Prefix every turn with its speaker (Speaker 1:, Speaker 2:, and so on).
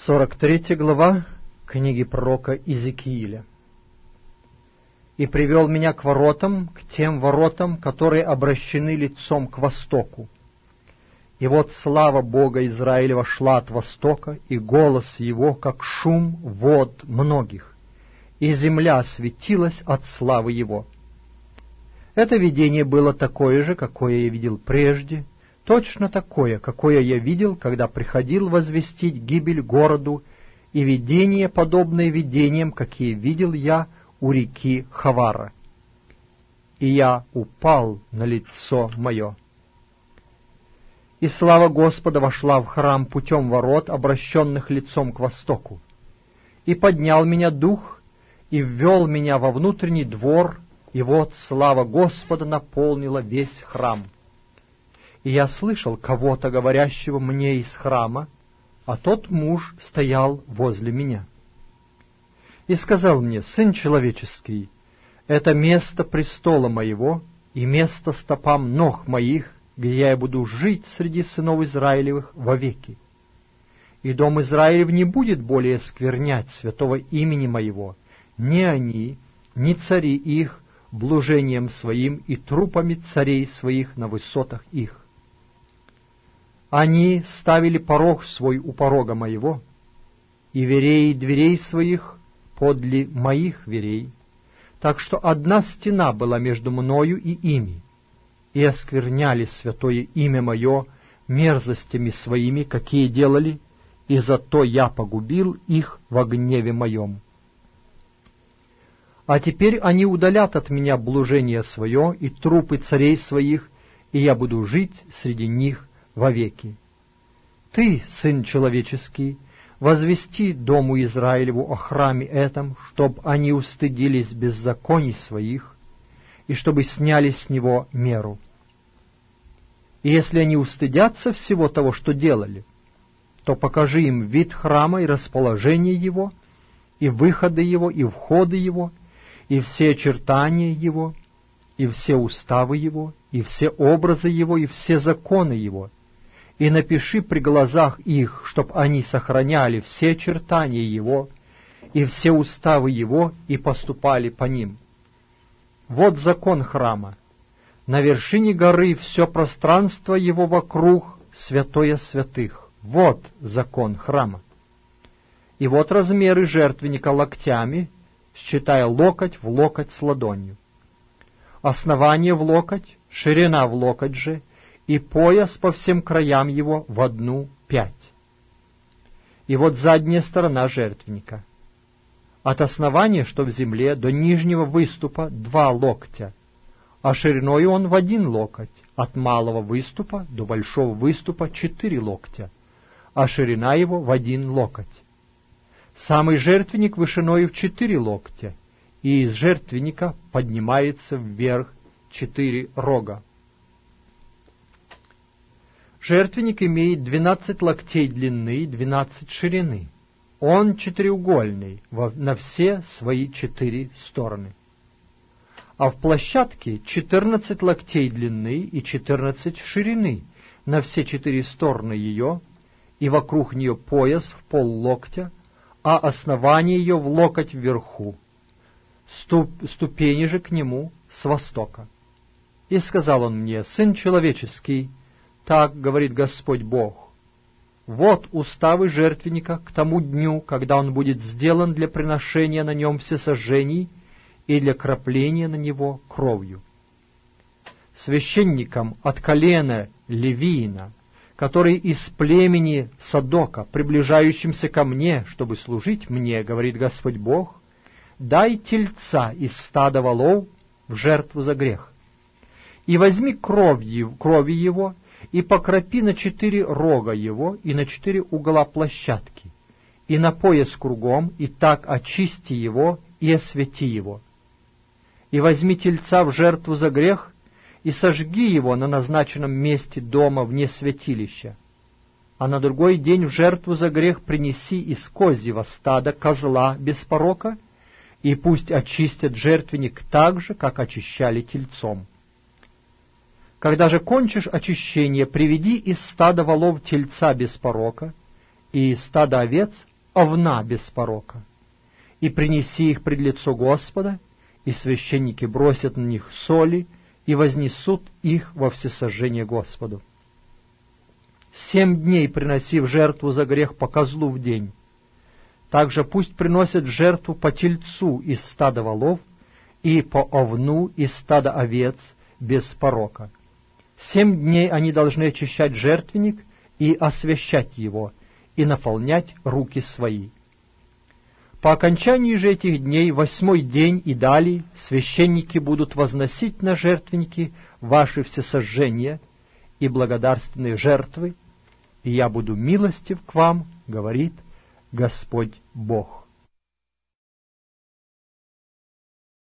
Speaker 1: 43 глава книги пророка Иезекииля. «И привел меня к воротам, к тем воротам, которые обращены лицом к востоку. И вот слава Бога Израилева шла от востока, и голос его, как шум вод многих, и земля светилась от славы его. Это видение было такое же, какое я видел прежде, точно такое, какое я видел, когда приходил возвестить гибель городу, и видение, подобное видениям, какие видел я у реки Хавара. И я упал на лицо мое. И слава Господа вошла в храм путем ворот, обращенных лицом к востоку. И поднял меня дух, и ввел меня во внутренний двор, и вот слава Господа наполнила весь храм. И я слышал кого-то, говорящего мне из храма, а тот муж стоял возле меня. И сказал мне: «Сын человеческий, это место престола моего и место стопам ног моих, где я буду жить среди сынов Израилевых вовеки. И дом Израилев не будет более сквернять святого имени моего, ни они, ни цари их, блужением своим и трупами царей своих на высотах их. Они ставили порог свой у порога моего, и верей дверей своих подле моих верей, так что одна стена была между мною и ими, и оскверняли святое имя мое мерзостями своими, какие делали, и зато я погубил их во гневе моем. А теперь они удалят от меня блужение свое и трупы царей своих, и я буду жить среди них вовеки. Ты, сын человеческий, возвести дому Израилеву о храме этом, чтоб они устыдились беззаконий своих, и чтобы сняли с него меру. И если они устыдятся всего того, что делали, то покажи им вид храма и расположение его, и выходы его, и входы его, и все очертания его, и все уставы его, и все образы его, и все законы его, и напиши при глазах их, чтоб они сохраняли все очертания его, и все уставы его, и поступали по ним. Вот закон храма. На вершине горы все пространство его вокруг святое святых. Вот закон храма. И вот размеры жертвенника локтями, считая локоть в локоть с ладонью. Основание в локоть, ширина в локоть же, и пояс по всем краям его в 1,5. И вот задняя сторона жертвенника. От основания, что в земле, до нижнего выступа 2 локтя, а шириной он в 1 локоть, от малого выступа до большого выступа 4 локтя, а ширина его в 1 локоть. Самый жертвенник вышиною в 4 локтя, и из жертвенника поднимается вверх 4 рога. Жертвенник имеет 12 локтей длины и 12 ширины. Он четыреугольный на все свои 4 стороны. А в площадке 14 локтей длины и 14 ширины на все 4 стороны ее, и вокруг нее пояс в поллоктя, а основание ее в локоть вверху, ступени же к нему с востока. И сказал он мне: «Сын человеческий, так говорит Господь Бог, вот уставы жертвенника к тому дню, когда он будет сделан для приношения на нем всесожжений и для крапления на него кровью. Священникам от колена Левиина, который из племени Садока, приближающимся ко мне, чтобы служить мне, говорит Господь Бог, дай тельца из стада волов в жертву за грех, и возьми крови его, и покропи на 4 рога его, и на 4 угла площадки, и на пояс кругом, и так очисти его, и освети его. И возьми тельца в жертву за грех, и сожги его на назначенном месте дома вне святилища. А на другой день в жертву за грех принеси из козьего стада козла без порока, и пусть очистят жертвенник так же, как очищали тельцом. Когда же кончишь очищение, приведи из стада волов тельца без порока, и из стада овец овна без порока. И принеси их пред лицо Господа, и священники бросят на них соли и вознесут их во всесожжение Господу. 7 дней приноси в жертву за грех по козлу в день. Также пусть приносят в жертву по тельцу из стада волов и по овну из стада овец без порока. 7 дней они должны очищать жертвенник и освящать его, и наполнять руки свои. По окончании же этих дней, 8-й день и далее, священники будут возносить на жертвенники ваши всесожжения и благодарственные жертвы, и я буду милостив к вам, говорит Господь Бог.